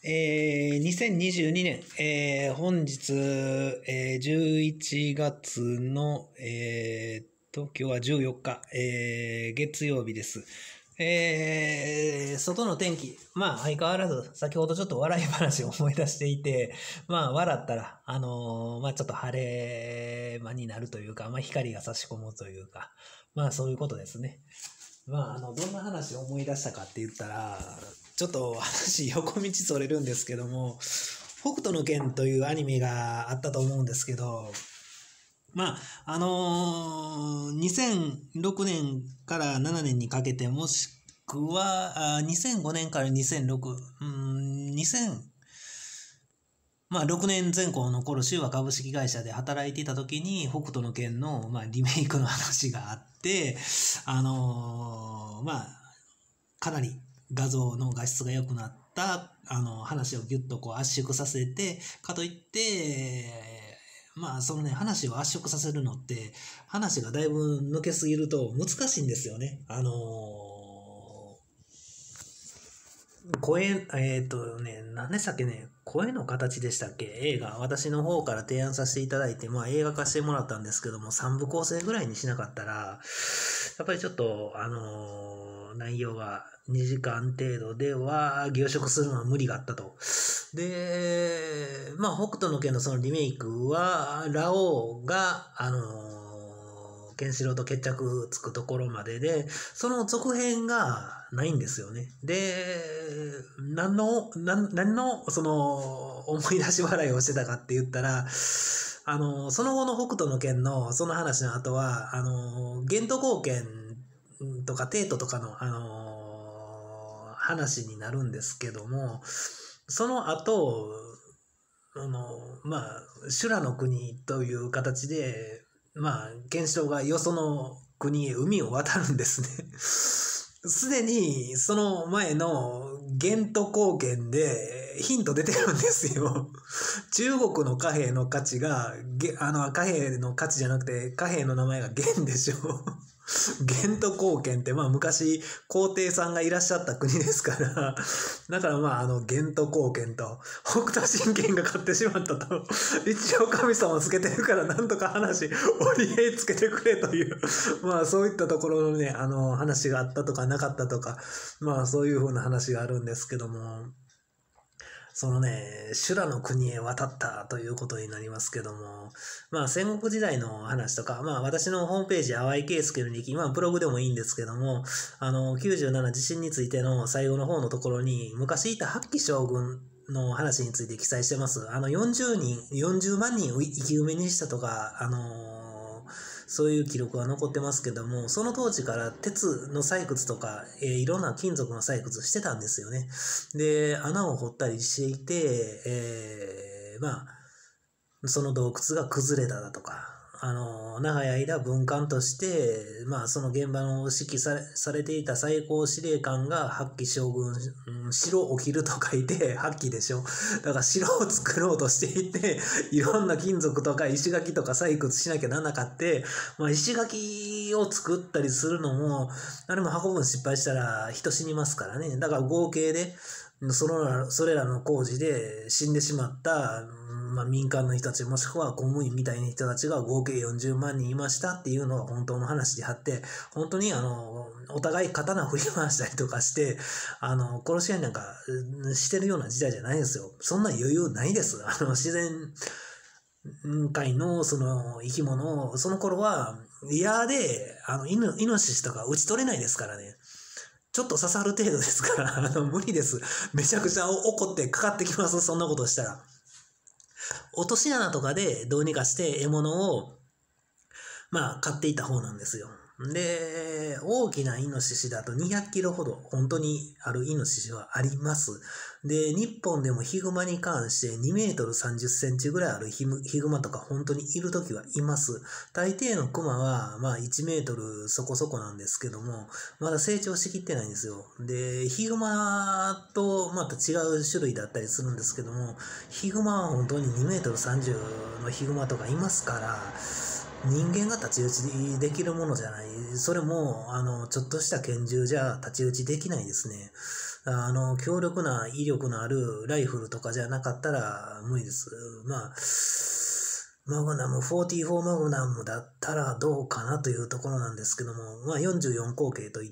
2022年、本日、11月の、今日は14日、月曜日です。外の天気、相変わらず、先ほどちょっと笑い話を思い出していて、笑ったら、ちょっと晴れ間になるというか、光が差し込むというか、そういうことですね。どんな話を思い出したかって言ったら、ちょっと話横道それるんですけども、北斗の拳というアニメがあったと思うんですけど、2006年から7年にかけて、もしくは2005年から2006、6年前後の頃、修和株式会社で働いていた時に、北斗の拳の、リメイクの話があって、かなり画像の画質が良くなった、話をギュッと圧縮させて、かといって、話を圧縮させるのって、話がだいぶ抜けすぎると難しいんですよね。何でしたっけね、声の形でしたっけ、映画、私の方から提案させていただいて、映画化してもらったんですけども、3部構成ぐらいにしなかったら、やっぱりちょっと、内容が2時間程度では凝縮するのは無理があったと。で、北斗の拳のそのリメイクは、ラオウが、ケンシロウと決着つくところまでで、その続編がないんですよね。で、何の、思い出し笑いをしてたかって言ったら、その後の北斗の拳のその話の後は、玄都高拳とか帝都とかの、話になるんですけども、その後、修羅の国という形で、ケンシロウがよその国へ海を渡るんですね。すでにその前の玄都高拳でヒント出てるんですよ。中国の貨幣の価値が、貨幣の価値じゃなくて貨幣の名前が元でしょ。玄都高拳って昔皇帝さんがいらっしゃった国ですから、だから玄都高拳と北斗神拳が勝ってしまったと、一応神様つけてるからなんとか折り合いつけてくれという、そういったところのね、話があったとかなかったとか、そういう風な話があるんですけども、そのね、修羅の国へ渡ったということになりますけども、戦国時代の話とか、私のホームページ、淡井圭介の日記、ブログでもいいんですけども、97地震についての最後の方のところに、昔いた八鬼将軍の話について記載してます。40万人を生き埋めにしたとか、そういう記録が残ってますけども、その当時から鉄の採掘とか、いろんな金属の採掘してたんですよね。で、穴を掘ったりしていて、その洞窟が崩れただとか、長い間文官として、その現場の指揮されていた最高司令官が八鬼将軍、城起きると書いて八鬼でしょ。だから城を作ろうとしていて、いろんな金属とか石垣とか採掘しなきゃなんなかって、石垣を作ったりするのも、あれも運ぶの失敗したら人死にますからね。だから合計で、それらの工事で死んでしまった、民間の人たち、もしくは公務員みたいな人たちが合計40万人いましたっていうのが本当の話であって、本当にお互い刀振り回したりとかして、殺し合いなんかしてるような時代じゃないですよ。そんな余裕ないです。自然界のその生き物を、その頃は、矢で、イノシシとか撃ち取れないですからね。ちょっと刺さる程度ですから、無理です。めちゃくちゃ怒ってかかってきます、そんなことしたら。落とし穴とかでどうにかして獲物を、買っていた方なんですよ。で、大きなイノシシだと200キロほど本当にあるイノシシはあります。で、日本でもヒグマに関して2メートル30センチぐらいあるヒグマとか本当にいるときはいます。大抵のクマは1メートルそこそこなんですけども、まだ成長しきってないんですよ。で、ヒグマとまた違う種類だったりするんですけども、ヒグマは本当に2メートル30のヒグマとかいますから、 人間が太刀打ちできるものじゃない。それも、ちょっとした拳銃じゃ太刀打ちできないですね。強力な威力のあるライフルとかじゃなかったら無理です。まあ、マグナム、44マグナムだったらどうかなというところなんですけども、まあ44口径といって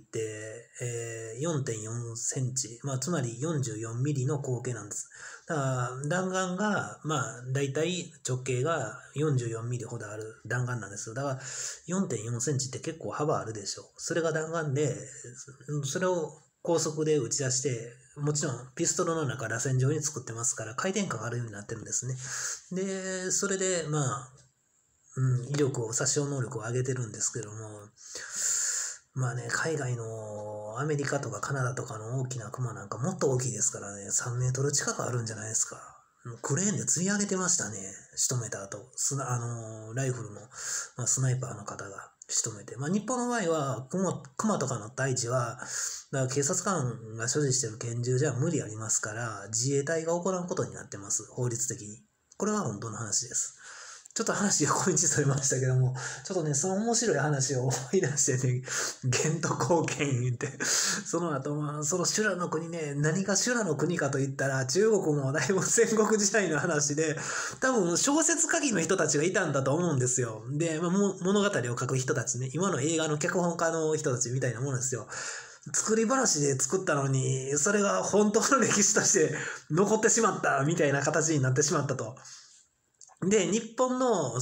、4.4 センチ、まあつまり44ミリの口径なんです。だから弾丸が、まあ大体直径が44ミリほどある弾丸なんです。だから4.4センチって結構幅あるでしょう。それが弾丸で、それを高速で打ち出して、もちろんピストルの中螺旋状に作ってますから回転感があるようになってるんですね。で、それでまあ、威力を、殺傷能力を上げてるんですけども、まあね、海外のアメリカとかカナダとかの大きなクマなんかもっと大きいですからね、3メートル近くあるんじゃないですか。クレーンで釣り上げてましたね、仕留めた後。ライフルの、まあ、スナイパーの方が仕留めて。まあ、日本の場合は、クマとかの対峙は、だから警察官が所持している拳銃じゃ無理ありますから、自衛隊が行うことになってます、法律的に。これは本当の話です。ちょっと話横道それましたけども、ちょっとね、その面白い話を思い出してね、ゲント貢献言って、その後、まあ、その修羅の国ね、何が修羅の国かと言ったら、中国もだいぶ戦国時代の話で、多分小説書きの人たちがいたんだと思うんですよ。で、まあ、物語を書く人たちね、今の映画の脚本家の人たちみたいなものですよ。作り話で作ったのに、それが本当の歴史として残ってしまったみたいな形になってしまったと。で、日本の、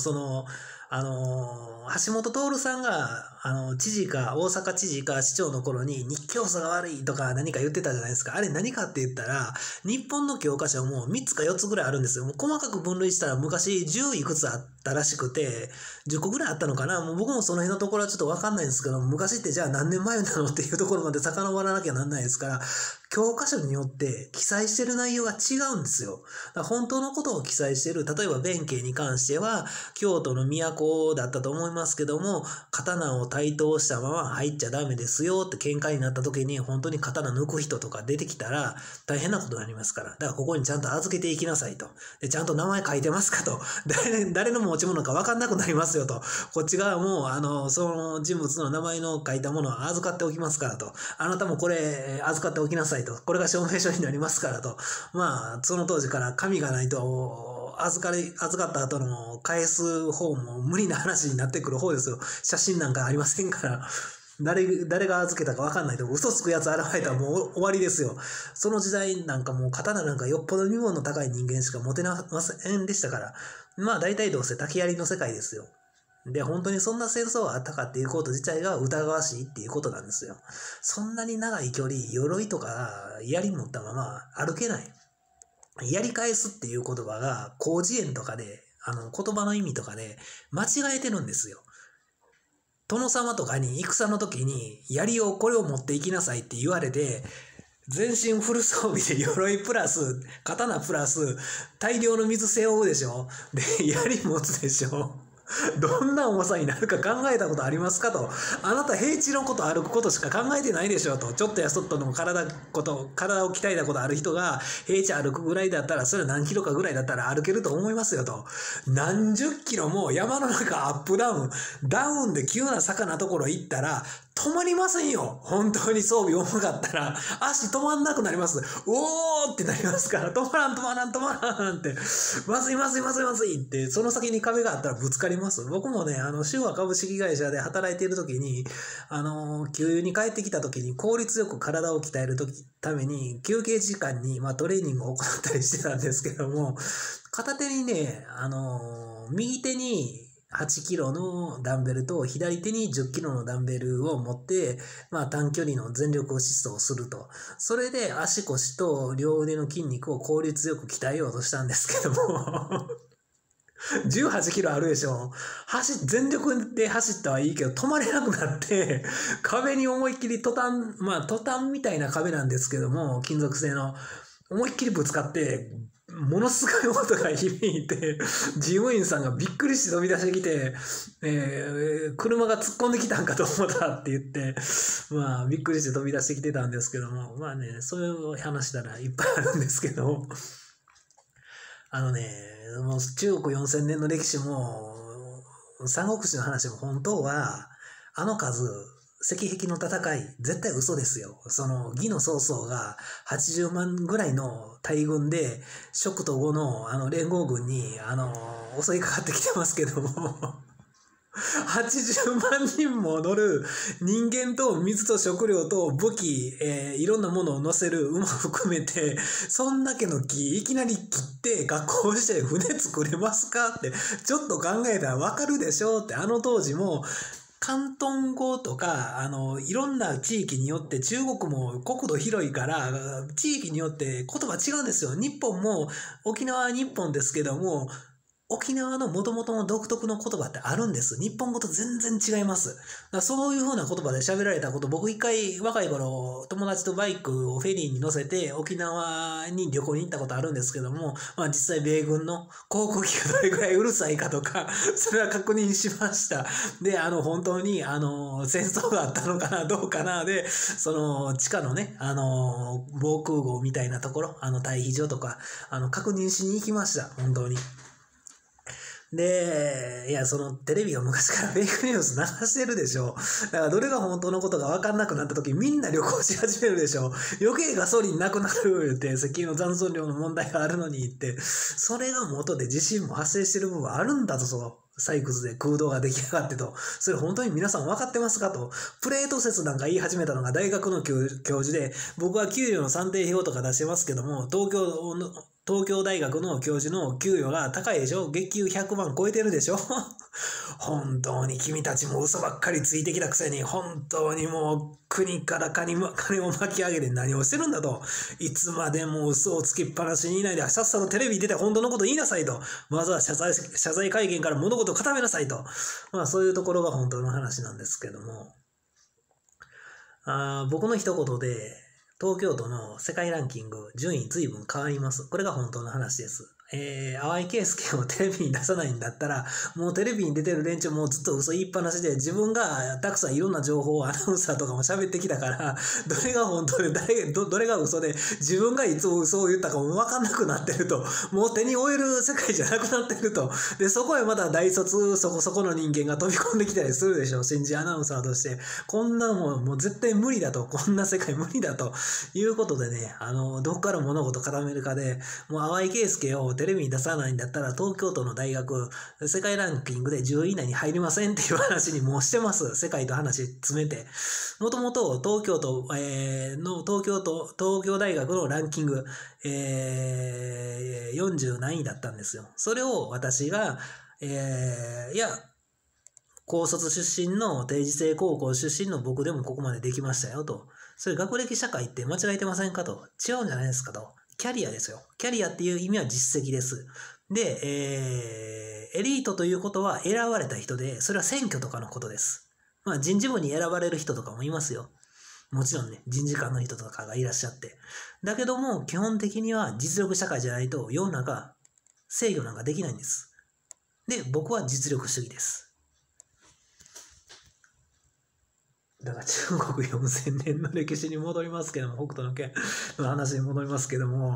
橋本徹さんが、知事か、大阪知事か市長の頃に日教祖が悪いとか何か言ってたじゃないですか。あれ何かって言ったら、日本の教科書も3つか4つぐらいあるんですよ。もう細かく分類したら昔10いくつあったらしくて、10個ぐらいあったのかな。もう僕もその辺のところはちょっとわかんないんですけど、昔ってじゃあ何年前なのっていうところまで遡らなきゃなんないですから、教科書によって記載してる内容が違うんですよ。だから本当のことを記載してる、例えば弁慶に関しては、京都の都だったと思いますけども、刀を対等したまま入っちゃダメですよって喧嘩になった時に本当に刀抜く人とか出てきたら大変なことになりますから。だからここにちゃんと預けていきなさいと。で、ちゃんと名前書いてますかと。誰の持ち物か分かんなくなりますよと。こっち側も、その人物の名前の書いたものは預かっておきますからと。あなたもこれ預かっておきなさいと。これが証明書になりますからと。まあ、その当時から紙がないと、預かった後の返す方も無理な話になってくる方ですよ。写真なんかありませんから。誰が預けたか分かんないと嘘つくやつ現れたらもう終わりですよ。その時代なんかもう刀なんかよっぽど身分の高い人間しか持てませんでしたから。まあ大体どうせ竹槍の世界ですよ。で、本当にそんな戦争があったかっていうこと自体が疑わしいっていうことなんですよ。そんなに長い距離、鎧とか槍持ったまま歩けない。やり返すっていう言葉が広辞苑とかで、言葉の意味とかで間違えてるんですよ。殿様とかに戦の時にこれを持っていきなさいって言われて、全身フル装備で鎧プラス、刀プラス、大量の水背負うでしょ。で、槍持つでしょ。どんな重さになるか考えたことありますかと。あなた平地のこと歩くことしか考えてないでしょと。ちょっとやそっとの体を鍛えたことある人が平地歩くぐらいだったら、それは何キロかぐらいだったら歩けると思いますよと。何十キロも山の中アップダウンで急な坂なところ行ったら止まりませんよ。本当に装備重かったら足止まんなくなります。おーってなりますから、止まらんって、まずいって、その先に壁があったらぶつかります。僕もね、修和株式会社で働いている時に、給油に帰ってきた時に効率よく体を鍛えるために休憩時間に、トレーニングを行ったりしてたんですけども、片手にね、右手に8キロのダンベルと左手に10キロのダンベルを持って、短距離の全力疾走をすると。それで足腰と両腕の筋肉を効率よく鍛えようとしたんですけども18キロあるでしょ。全力で走ったはいいけど止まれなくなって壁に思いっきりトタンみたいな壁なんですけども、金属製の思いっきりぶつかってものすごい音が響いて、事務員さんがびっくりして飛び出してきて、車が突っ込んできたんかと思ったって言って、びっくりして飛び出してきてたんですけども、そういう話したらいっぱいあるんですけど、もう中国4000年の歴史も、 三国志の話も本当は、あの数、石壁の戦い、絶対嘘ですよ。魏の曹操が80万ぐらいの大軍で、蜀と呉の連合軍に、襲いかかってきてますけども、80万人も乗る人間と水と食料と武器、いろんなものを乗せる馬含めて、そんだけの木いきなり切って加工して船作れますかって、ちょっと考えたらわかるでしょって、当時も、広東語とか、いろんな地域によって、中国も国土広いから、地域によって言葉違うんですよ。日本も、沖縄は日本ですけども、沖縄の元々の独特の言葉ってあるんです。日本語と全然違います。だからそういう風な言葉で喋られたこと、僕一回若い頃、友達とバイクをフェリーに乗せて沖縄に旅行に行ったことあるんですけども、実際米軍の航空機がどれぐらいうるさいかとか、それは確認しました。で、本当に、戦争があったのかな、どうかな、で、地下のね、防空壕みたいなところ、退避所とか、確認しに行きました。本当に。で、いや、テレビが昔からフェイクニュース流してるでしょ。だからどれが本当のことが分かんなくなった時、みんな旅行し始めるでしょ。余計ガソリンなくなる言って、石油の残存量の問題があるのに言って、それが元で地震も発生してる部分はあるんだと、採掘で空洞が出来上がってと。それ本当に皆さん分かってますかと。プレート説なんか言い始めたのが大学の教授で、僕は給与の算定表とか出してますけども、東京大学の教授の給与が高いでしょ。月給100万超えてるでしょ。本当に君たちも嘘ばっかりついてきたくせに、本当にもう国から金を巻き上げて何をしてるんだと。いつまでも嘘をつきっぱなしにいないで、さっさとテレビに出て本当のこと言いなさいと。まずは謝罪会見から物事を固めなさいと。そういうところが本当の話なんですけども。僕の一言で、東京都の世界ランキング、順位随分変わります。これが本当の話です。淡井圭介をテレビに出さないんだったら、もうテレビに出てる連中もずっと嘘言いっぱなしで、自分がたくさんいろんな情報をアナウンサーとかも喋ってきたから、どれが本当でどれが嘘で、自分がいつ嘘を言ったかも分かんなくなってると、もう手に負える世界じゃなくなってると。で、そこへまた大卒そこそこの人間が飛び込んできたりするでしょ。新人アナウンサーとして。こんなもんもう絶対無理だと。こんな世界無理だと。いうことでね、どこから物事固めるかで、もう淡井圭介をテレビに出さないんだったら、東京都の大学、世界ランキングで10位以内に入りませんっていう話にもうしてます。世界と話詰めて。もともと東京大学のランキング、40何位だったんですよ。それを私が、高卒出身の定時制高校出身の僕でもここまでできましたよと。それ学歴社会って間違えてませんかと。違うんじゃないですかと。キャリアですよ。キャリアっていう意味は実績です。で、エリートということは選ばれた人で、それは選挙とかのことです。人事部に選ばれる人とかもいますよ。もちろんね、人事官の人とかがいらっしゃって。だけども、基本的には実力社会じゃないと世の中制御なんかできないんです。で、僕は実力主義です。だから中国4000年の歴史に戻りますけども、北斗の拳の話に戻りますけども、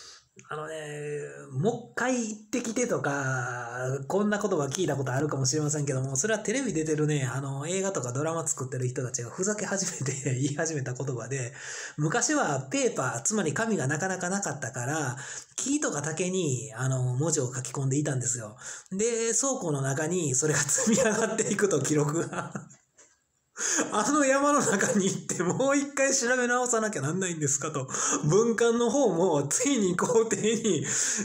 もう一回行ってきてとか、こんな言葉聞いたことあるかもしれませんけども、それはテレビ出てるね、映画とかドラマ作ってる人たちがふざけ始めて言い始めた言葉で、昔はペーパー、つまり紙がなかなかなかったから、木とか竹に、文字を書き込んでいたんですよ。で、倉庫の中にそれが積み上がっていくと記録が。山の中に行ってもう一回調べ直さなきゃなんないんですかと。文官の方もついに皇帝に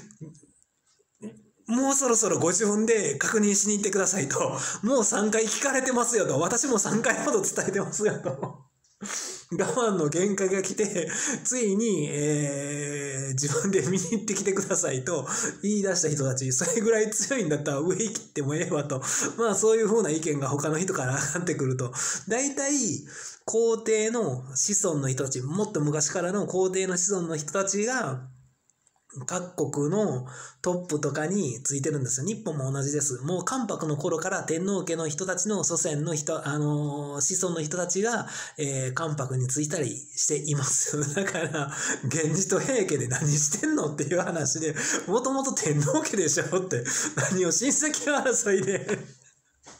もうそろそろご自分で確認しに行ってくださいと。もう3回聞かれてますよと。私も3回ほど伝えてますよと。我慢の限界が来て、ついに、自分で見に行ってきてくださいと言い出した人たち、それぐらい強いんだったら上行ってもええわと。そういう風な意見が他の人から上がってくると。大体、皇帝の子孫の人たち、もっと昔からの皇帝の子孫の人たちが、各国のトップとかについてるんですよ。日本も同じです。もう関白の頃から天皇家の人たちの祖先の人、子孫の人たちが、関白についたりしています。だから、源氏と平家で何してんのっていう話で、もともと天皇家でしょって、何を親戚争いで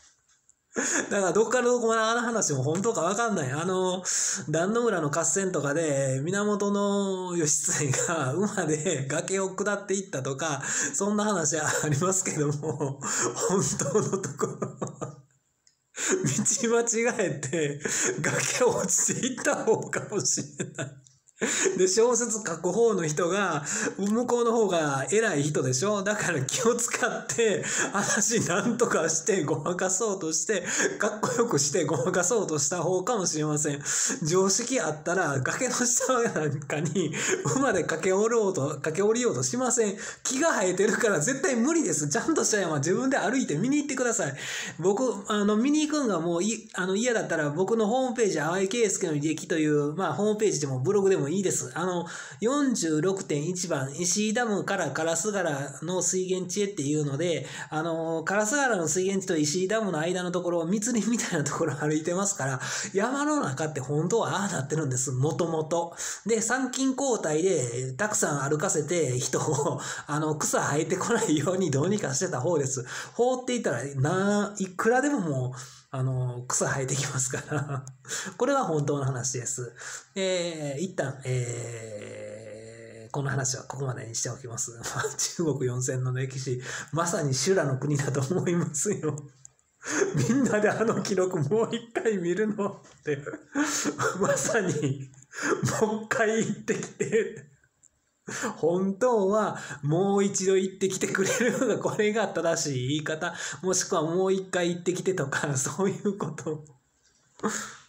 だからどっからどこまであの話も本当かわかんない。壇ノ浦の合戦とかで源義経が馬で崖を下っていったとか、そんな話はありますけども、本当のところは道間違えて崖を落ちていった方かもしれない。で、小説書く方の人が、向こうの方が偉い人でしょ。だから気を使って、話なんとかしてごまかそうとして、かっこよくしてごまかそうとした方かもしれません。常識あったら、崖の下なんかに、馬で駆け下りようとしません。木が生えてるから絶対無理です。ちゃんとした山自分で歩いて見に行ってください。僕、見に行くんがもう嫌だったら、僕のホームページ、淡井圭介の履歴という、まあ、ホームページでもブログでもいいです。46.1 番、石井ダムから烏原の水源地へっていうので、烏原の水源地と石井ダムの間のところを密林みたいなところを歩いてますから、山の中って本当はああなってるんです、もともと。で、参勤交代でたくさん歩かせて人を、草生えてこないようにどうにかしてた方です。放っていたら、いくらでももう、草生えてきますから。これは本当の話です。一旦、この話はここまでにしておきます。中国四千の歴史、まさに修羅の国だと思いますよ。みんなであの記録もう一回見るのって、まさに、もう一回行ってきて、本当はもう一度行ってきてくれるのがこれが正しい言い方、もしくはもう一回行ってきてとか、そういうこと。